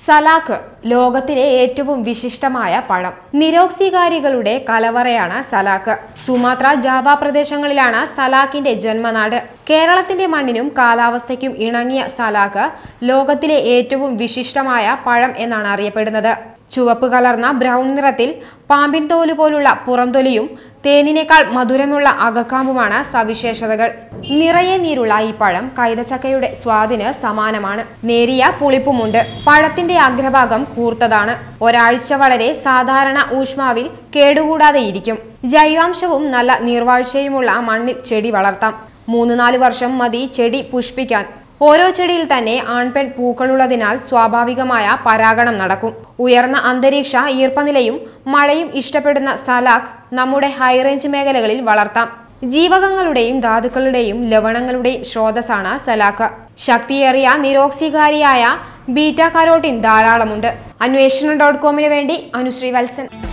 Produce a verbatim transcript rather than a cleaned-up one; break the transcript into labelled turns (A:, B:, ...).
A: സലാക്ക് ലോകത്തിലെ ഏറ്റവും വിശിഷ്ടമായ പഴം. നിരോക്സികാരികളുടെ കലവറയാണ് സലാക്ക്. സുമാത്ര, ജാവ പ്രദേശങ്ങളിലാണ് സലാക്കിന്റെ ജന്മനാട്. കേരളത്തിന്റെ മണ്ണിനും കാലാവസ്ഥയ്ക്കും ഇണങ്ങിയ സലാക്ക് ലോകത്തിലെ ഏറ്റവും വിശിഷ്ടമായ പഴം എന്നാണ് അറിയപ്പെടുന്നത്. ചുവപ്പ് കലർന്ന ബ്രൗൺ നിറത്തിൽ പാമ്പിൻ തോല് പോലുള്ള പുറംതൊലിയും തേനിനേക്കാൾ മധുരമുള്ള അകക്കാമ്പുമാണ് സവിശേഷതകൾ. നിറയെ നീരുള്ള ഈ പഴം കൈതച്ചക്കയുടെ സ്വാദിന് സമാനമാണ്. നേരിയ പുളിപ്പുമുണ്ട്. പഴത്തിന്റെ അഗ്രഭാഗം കൂർത്തതാണ്. ഒരാഴ്ച വളരെ സാധാരണ ഊഷ്മാവിൽ കേടുകൂടാതെ ഇരിക്കും. ജൈവാംശവും നല്ല നീർവാഴ്ചയുമുള്ള മണ്ണിൽ ചെടി വളർത്താം. മൂന്ന് നാല് വർഷം മതി ചെടി പുഷ്പിക്കാൻ. ഓരോ ചെടിയിൽ തന്നെ ആൺപെൺ പൂക്കളുള്ളതിനാൽ സ്വാഭാവികമായ പരാഗണം നടക്കും. ഉയർന്ന അന്തരീക്ഷ ഈർപ്പനിലയും മഴയും ഇഷ്ടപ്പെടുന്ന സലാക്ക് നമ്മുടെ ഹൈറേഞ്ച് മേഖലകളിൽ വളർത്താം. ജീവകങ്ങളുടെയും ധാതുക്കളുടെയും ലവണങ്ങളുടെയും സ്രോതസ്സാണ് സലാക്ക്. ശക്തിയേറിയ നിരോക്സികാരിയായ ബീറ്റ കരോട്ടിൻ ധാരാളമുണ്ട്. അന്വേഷണം ഡോട്ട് കോമിന് വേണ്ടി അനുശ്രീ വത്സൻ.